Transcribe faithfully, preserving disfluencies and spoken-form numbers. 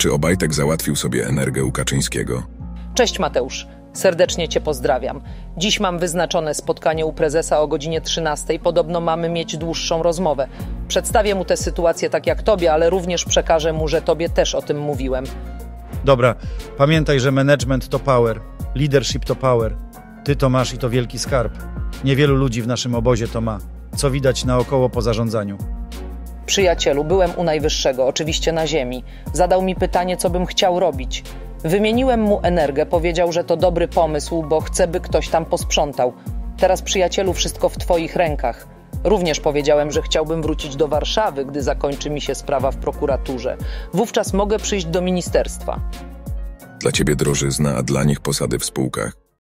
Czy Obajtek załatwił sobie energię u Kaczyńskiego? Cześć Mateusz, serdecznie Cię pozdrawiam. Dziś mam wyznaczone spotkanie u prezesa o godzinie trzynastej. Podobno mamy mieć dłuższą rozmowę. Przedstawię mu tę sytuację tak jak Tobie, ale również przekażę mu, że Tobie też o tym mówiłem. Dobra, pamiętaj, że management to power, leadership to power. Ty to masz i to wielki skarb. Niewielu ludzi w naszym obozie to ma, co widać naokoło po zarządzaniu. Przyjacielu, byłem u najwyższego, oczywiście na ziemi. Zadał mi pytanie, co bym chciał robić. Wymieniłem mu energię, powiedział, że to dobry pomysł, bo chce, by ktoś tam posprzątał. Teraz, przyjacielu, wszystko w Twoich rękach. Również powiedziałem, że chciałbym wrócić do Warszawy, gdy zakończy mi się sprawa w prokuraturze. Wówczas mogę przyjść do ministerstwa. Dla ciebie drożyzna, a dla nich posady w spółkach.